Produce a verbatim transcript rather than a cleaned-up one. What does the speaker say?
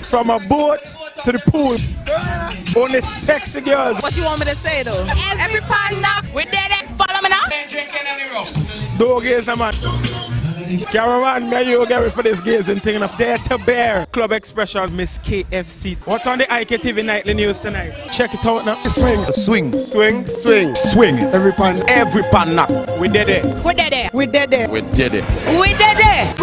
From a boat to the pool. Only sexy girls. What you want me to say though? Every pan knock, we did it. Follow me now. Dog is a man. Cameraman, may you get ready for this gazing thing enough. There to bear. Club Expression, Miss K F C. What's on the I K T V Nightly News tonight? Check it out now. Swing. Swing. Swing. Swing. Swing. Every pan. Every pan knock. We did it. We did it. We did it. We did it. We did it.